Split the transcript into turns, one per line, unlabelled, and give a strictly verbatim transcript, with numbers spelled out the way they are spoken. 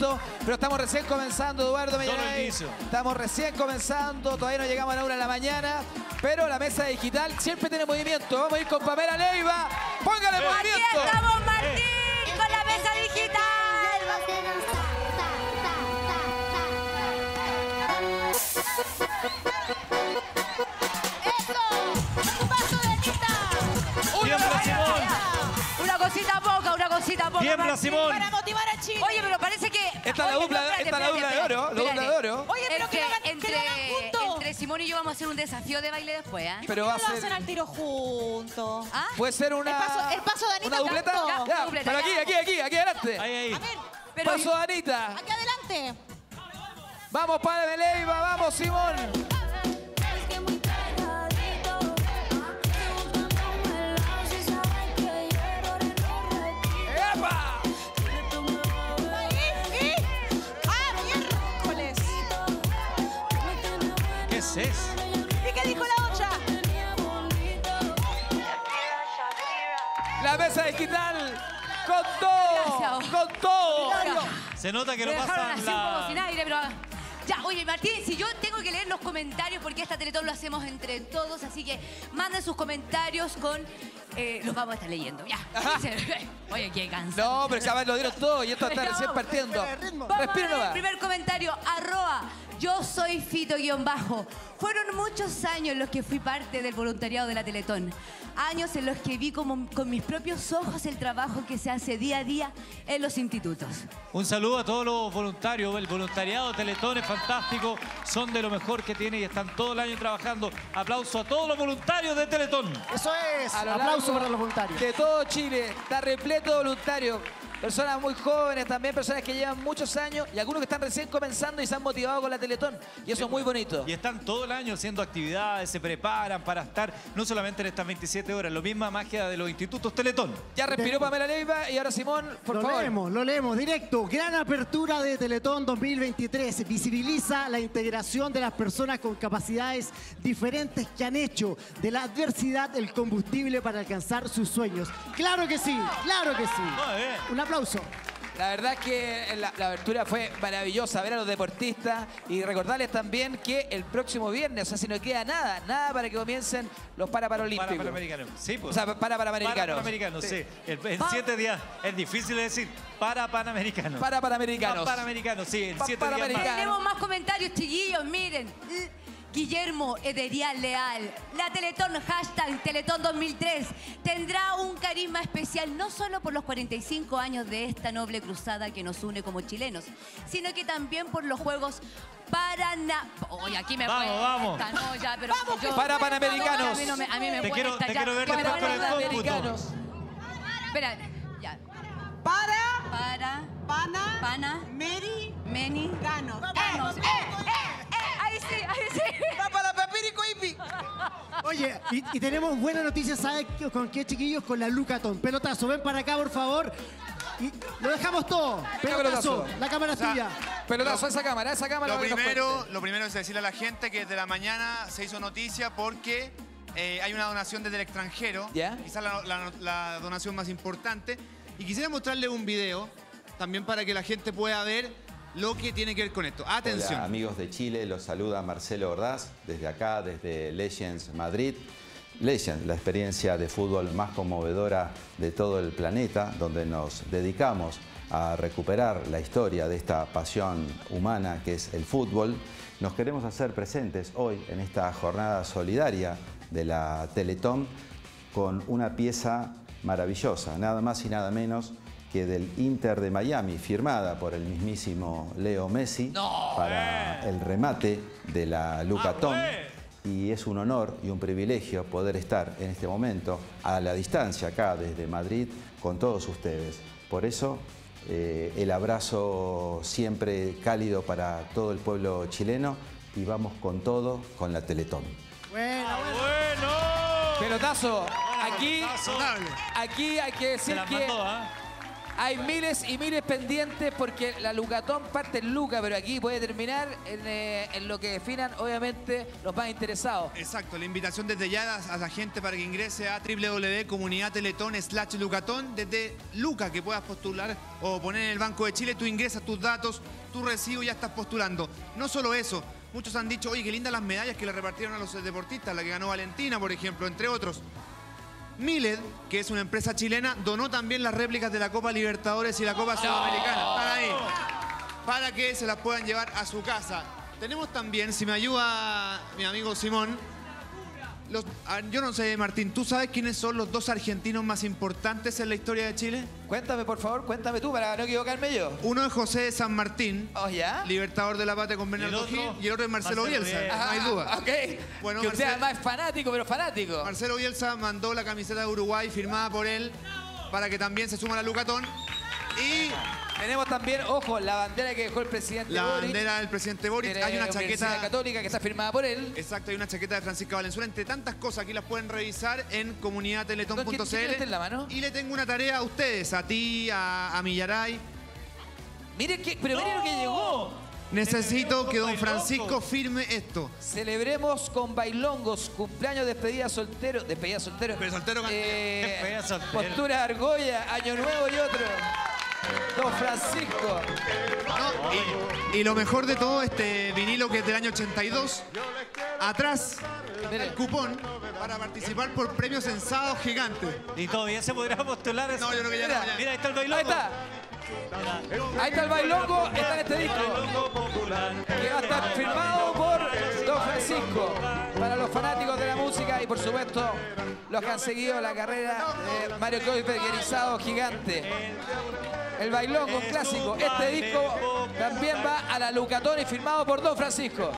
movimiento, pero estamos recién comenzando, Eduardo Mellaray. Estamos recién comenzando, todavía no llegamos a la una de la mañana, pero la mesa digital siempre tiene movimiento. Vamos a ir con Pamela Leiva. ¡Póngale
Aquí
movimiento!
Aquí estamos, Martín, con la mesa digital. Una cosita poca, una cosita poca.
Tiembla, Simón.
Para motivar a Chile. Oye, pero parece que...
Esta es la dupla,
espérate,
esta es la dupla de
espérate,
oro, la
espérate.
dupla de oro.
Oye, pero
Entre,
que lo hagan,
entre,
que lo hagan juntos.
entre Simón y yo vamos a hacer un desafío de baile después, ¿eh?
Pero va a
¿Por qué no lo
ser...
hacen al tiro juntos?
¿Ah?
Puede ser una...
El paso- el paso de Anita
¿Una dupleta?
Canto.
Ya,
Ya,
ya,
dupleta,
pero
ya.
aquí, aquí, aquí, aquí adelante.
Ahí, ahí.
A ver,
Pero-
Paso de Anita.
aquí adelante.
Vamos, Pamela Leiva, vamos, Simón. ¡Epa!
Y... ¡Ah, miércoles!
¿Qué es eso?
¿Y qué dijo la otra?
La mesa digital con todo,
Gracias.
con todo.
Se nota que
Me
lo
dejaron
pasan
así un poco sin
la...
aire, pero... Ya, oye, Martín, si yo tengo que leer los comentarios, porque esta Teletón lo hacemos entre todos, así que manden sus comentarios con... eh, los vamos a estar leyendo, ya. Oye, qué cansado.
No, pero ya lo dieron todo y esto está recién partiendo.
Vamos a
Respira
ver el
nomás.
primer comentario, arroba, yo soy Fito guión bajo. Fueron muchos años los que fui parte del voluntariado de la Teletón. Años en los que vi como, con mis propios ojos el trabajo que se hace día a día en los institutos.
Un saludo a todos los voluntarios. El voluntariado Teletón es fantástico. Son de lo mejor que tiene y están todo el año trabajando. Aplauso a todos los voluntarios de Teletón.
Eso es.
A lo
Aplauso
largo
para los voluntarios.
De todo Chile, está repleto de voluntarios. Personas muy jóvenes también, personas que llevan muchos años y algunos que están recién comenzando y se han motivado con la Teletón. Y eso es muy bonito.
Y están todo el año haciendo actividades, se preparan para estar no solamente en estas veintisiete horas, la misma magia de los institutos Teletón.
Ya respiró Pamela Leiva y ahora Simón, por
lo
favor.
leemos, lo leemos directo. Gran apertura de Teletón dos mil veintitrés. Visibiliza la integración de las personas con capacidades diferentes que han hecho de la adversidad el combustible para alcanzar sus sueños. Claro que sí, claro que sí.
Muy bien.
Un aplauso.
La verdad es que la, la abertura fue maravillosa, ver a los deportistas y recordarles también que el próximo viernes, o sea, si no queda nada, nada para que comiencen los Paraparalímpicos.
Para Panamericanos. Sí, pues.
O sea, para Panamericanos.
Para Panamericanos, sí. En, en siete días es difícil de decir. Para Panamericanos.
Para Panamericanos.
Para Panamericanos, sí. En
Pa-
siete días más.
Panamericanos.
Tenemos más comentarios, chiquillos, miren. Guillermo Ederial Leal. La Teletón, hashtag Teletón dos mil tres, tendrá un carisma especial no solo por los cuarenta y cinco años de esta noble cruzada que nos une como chilenos, sino que también por los Juegos Paraná... Oye, aquí me
Vamos, vamos.
cuesta, no, ya, pero yo-
Para Panamericanos.
A mí, no me, a mí me
Te quiero-
cuesta,
te
ya.
quiero ver
Para
después con el
Panamericanos.
Espera, ya.
Para,
Para,
pana,
pana,
meri,
meni,
ganos.
ganos. ¡Eh, eh, eh! Ahí sí, ahí sí.
Va para la pepirico hippie.
Oye, y, y tenemos buenas noticias, ¿sabes qué- con qué, chiquillos? Con la Lucatón. Pelotazo, ven para acá, por favor. Y lo dejamos todo. Pelotazo,
pelotazo.
la cámara es
O sea,
tuya.
Pelotazo a esa cámara, esa cámara.
Lo
va a ver los
primero,
fuertes.
lo primero es decirle a la gente que desde la mañana se hizo noticia porque eh, hay una donación desde el extranjero.
¿Ya?
Quizás la, la- la donación más importante. Y quisiera mostrarle un video también para que la gente pueda ver lo que tiene que ver con esto. Atención.
Hola, amigos de Chile, los saluda Marcelo Ordaz desde acá, desde Legends Madrid. Legends, la experiencia de fútbol más conmovedora de todo el planeta, donde nos dedicamos a recuperar la historia de esta pasión humana que es el fútbol. Nos queremos hacer presentes hoy en esta jornada solidaria de la Teletón con una pieza maravillosa, nada más y nada menos que del Inter de Miami, firmada por el mismísimo Leo Messi
No,
para el remate de la Lucatón.
Ah, bueno.
Y es un honor y un privilegio poder estar en este momento a la distancia acá desde Madrid con todos ustedes. Por eso eh, el abrazo siempre cálido para todo el pueblo chileno y vamos con todo con la Teletón.
Bueno,
¡Bueno!
Pelotazo. Aquí,
pelotazo.
aquí hay que
Se
decir
las
que
mandó, ¿ah?
Hay miles y miles pendientes porque la Lucatón parte en Luca, pero aquí puede terminar en, eh, en lo que definan, obviamente, los más interesados.
Exacto, la invitación desde ya a la gente para que ingrese a doble u doble u doble u punto comunidad teletón slash lucatón. Desde Luca, que puedas postular o poner en el Banco de Chile, tú ingresas tus datos, tu recibo y ya estás postulando. No solo eso, muchos han dicho, oye, qué lindas las medallas que le repartieron a los deportistas, la que ganó Valentina, por ejemplo, entre otros. Miled, que es una empresa chilena, donó también las réplicas de la Copa Libertadores y la Copa Sudamericana. Están ahí. Para que se las puedan llevar a su casa. Tenemos también, si me ayuda mi amigo Simón, los, yo no sé, Martín, ¿tú sabes quiénes son los dos argentinos más importantes en la historia de Chile?
Cuéntame, por favor, cuéntame tú para no equivocarme yo.
Uno es José de San Martín,
¿Oh, ya?
libertador de la patria con Bernardo Gil, y el otro es Marcelo,
Marcelo
Bielsa,
Bielsa.
no hay duda.
Ok,
Bueno,
que usted
Marcelo-
además es fanático, pero fanático.
Marcelo Bielsa mandó la camiseta de Uruguay firmada por él para que también se suma a la Lucatón. Y
Tenemos también, ojo, la bandera que dejó el presidente
la
Boric,
bandera del presidente Boric.
de
Hay una
la Universidad
chaqueta
Católica que está firmada por él.
Exacto, hay una chaqueta de Francisca Valenzuela. Entre tantas cosas, aquí las pueden revisar en comunidad teletón punto
¿Quién- quién
c
está
l.
en la mano?
Y le tengo una tarea a ustedes, a ti, a, a Millaray.
Miren que, pero miren lo que llegó.
Necesito que don
Bailongo.
Francisco firme esto.
Celebremos con bailongos, cumpleaños, despedida soltero, despedida soltero,
Despedida soltero,
eh,
Despedida soltero.
postura argolla, año nuevo y otro. Don Francisco.
No, y, y lo mejor de todo, este vinilo que es del año ochenta y dos. Atrás,
Mire.
el cupón para participar por premios en sábado gigante.
Y todavía se podrá postular eso.
No, yo creo que ya
Mira,
no. ya.
Mira, ahí está el bailongo.
Ahí está. Ahí está el bailongo, está en este disco. Que va a estar firmado por Don Francisco. Para los fanáticos de la música y por supuesto los que han seguido la carrera de Mario Kreuzberg, guionizado gigante. El bailongo, un clásico. Este disco también va a la Lucatón y firmado por Don Francisco.